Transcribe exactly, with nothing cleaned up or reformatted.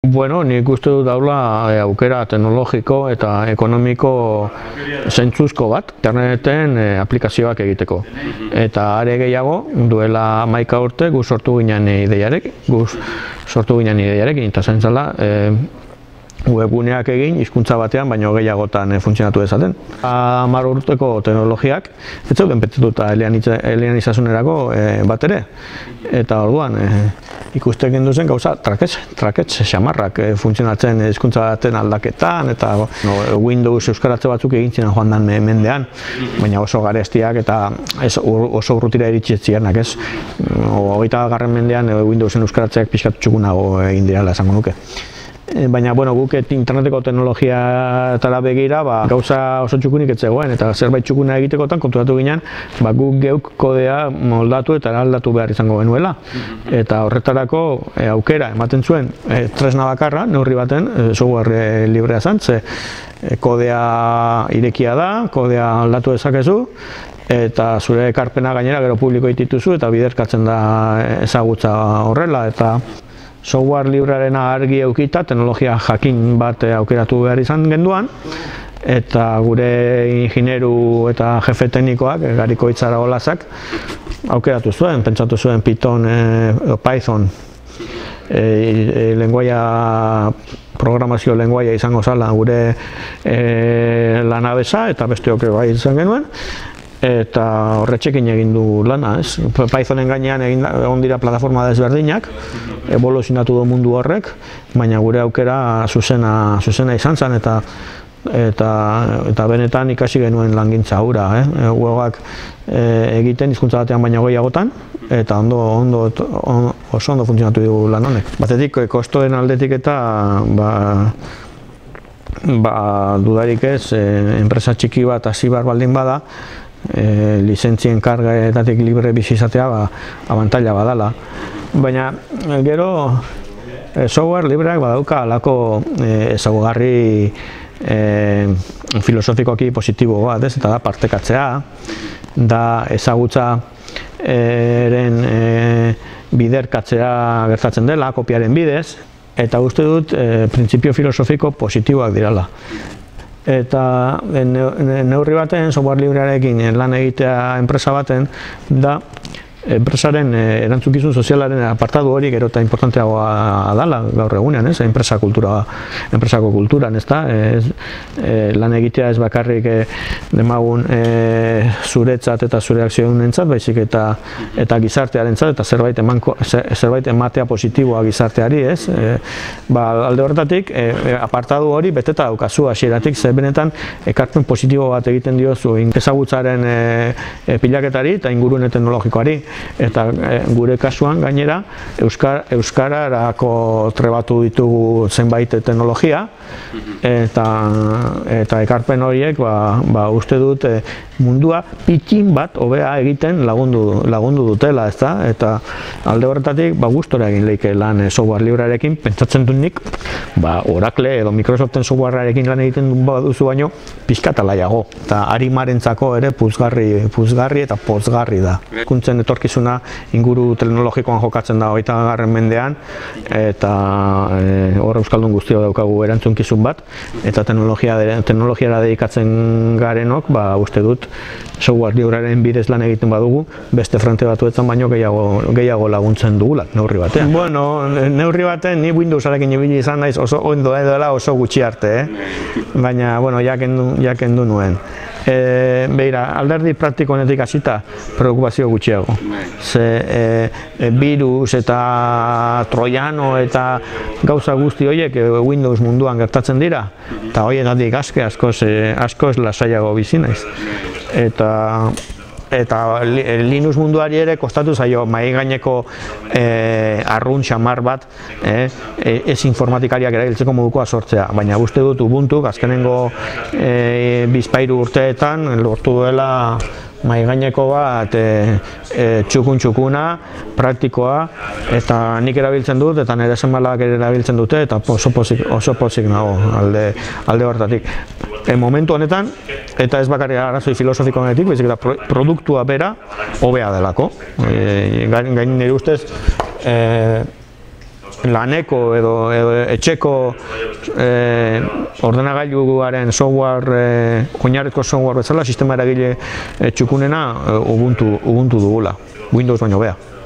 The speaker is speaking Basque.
Bueno, nik uste dut daula aukera teknologiko eta ekonomiko zentzuzko bat interneten aplikazioak egiteko. Eta are gehiago, duela hamaika urte gu sortu ginen ideiarekin, gu sortu ginen ideiarekin, eta zen zela webguneak egin hizkuntza batean baino gehiagotan funtzionatu dezaten. Hamar urteko teknologiak ez zeuden petituta eleanizasunerako bat ere. Eta orduan ikusten gendu zen gauza trakets, trakets, xamarrak funtzionatzen hizkuntza baten aldaketan eta Windows euskaratze batzuk egin ziren joan den mendean, baina oso garestiak eta oso urrutira iritsi-zianak, ez? hogeita garren mendean Windowsen euskaratzeak pixkat txukunago egin direla esango nuke. Baina, bueno, guk interneteko teknologiatara begira, ba, gauza oso txukunik ez zegoen, eta zerbait txukuna egitekotan konturatu ginen, ba, guk geuk kodea moldatu eta aldatu behar izango genuela. Eta horretarako e, aukera ematen zuen e, tresna bakarra, neurri baten, e, software librea zen, ze e, kodea irekia da, kodea aldatu dezakezu, eta zure ekarpena gainera gero publiko dituzu eta biderkatzen da ezagutza horrela. Eta software librearena argi eukita, teknologia jakin bat aukeratu behar izan genduan, eta gure ingineru eta jefe teknikoak, Gariko Itzara Olazak, aukeratu zuen, pentsatu zuen Python, e, Python, e, e, lenguaia, programazio lenguaia izango zala gure e, lanabesa, eta besteok bai izan genuen, eta horretxekin egin du lana, ez? Pythonen gainean egin egon dira plataforma desberdinak, evoluzionatu du mundu horrek, baina gure aukera zuzena, zuzena izan zen, eta, eta, eta benetan ikasi genuen langintza hura, eh? Webak e, egiten hizkuntza batean baina gehiagotan, eta ondo, ondo, on, oso ondo funtzionatu du lan honek. Batetik, kostoen aldetik eta ba, ba, dudarik ez, e, enpresa txiki bat hasi behar baldin bada, E, lizentzien kargaetatik libre bizi izatea ba, abantaila badala. Baina gero e, software libreak badauka alako e, ezaugarri e, filosofikoki positibo bat, ez? Eta da partekatzea, da ezagutza eren e, biderkatzea gertatzen dela, kopiaren bidez, eta uste dut e, printzipio filosofiko positiboak dirala. Eta neurri baten, software librearekin lan egitea enpresa baten, da enpresaren erantzukizun sozialaren apartadu hori gero eta importanteagoa dala gaur egunean, ez? Enpresa kultura, enpresako kulturan, ez da? Ez, e, lan egitea ez bakarrik e, demagun e, zuretzat eta zure akzionentzat, baizik eta eta gizartearentzat eta zerbait emanko, zerbait ematea positiboa gizarteari, ez? E, ba, alde horretatik e, apartadu hori beteta daukazu hasieratik, ze benetan ekarpen positibo bat egiten diozu ezagutzaren e, e, pilaketari eta ingurune teknologikoari. Eta e, gure kasuan gainera Euskar, Euskararako trebatu ditugu zenbait teknologia eta, eta ekarpen horiek ba, ba, uste dut e, mundua pitxin bat hobea egiten lagundu, lagundu dutela, ezta? Eta alde horretatik ba, gustora egin leike lan e, software librearekin, pentsatzen dut nik ba, Oracle edo Microsoften softwarearekin lan egiten baduzu baino pixkat alaiago, eta arimarentzako ere puzgarri, puzgarri eta pozgarri da. Kuntzen etorkizuna inguru teknologikoan jokatzen da hogeita garren mendean, eta e, hor euskaldun guztio daukagu erantzunkizun bat, eta teknologia, teknologiara dedikatzen garenok, ba, uste dut software librearen bidez lan egiten badugu, beste frente batuetan baino gehiago, gehiago laguntzen dugula, neurri batean. Bueno, neurri batean, ni Windowsarekin ibili izan naiz oso ondo edoela oso gutxi arte, eh? Baina, bueno, jakendu, jakendu nuen. E, beira, alderdi praktikonetik hasita preokupazio gutxiago. Ze e, e, virus eta troiano eta gauza guzti horiek e, Windows munduan gertatzen dira, eta horietatik aske askoz, e, askoz lasaiago bizi naiz. Eta eta Linux munduari ere kostatu zaio mahai gaineko e, arrun xamar bat e, ez informatikariak erabiltzeko modukoa sortzea, baina uste dut Ubuntu azkenengo e, bizpahiru urteetan lortu duela mahai gaineko bat e, e, txukun txukuna, praktikoa, eta nik erabiltzen dut, eta nire zenbalak ere erabiltzen dute, eta oso pozik, oso pozik nago alde, alde horretatik. E, momentu honetan, eta ez bakarrik arazoi filosofiko honetik, baizik eta pro, produktua bera hobea delako. E, gain, gain nire ustez, e, laneko edo, edo etxeko e, ordenagailuaren software, e, oinarrizko software bezala, sistema eragile e, txukunena e, Ubuntu, Ubuntu dugula, Windows baino bea.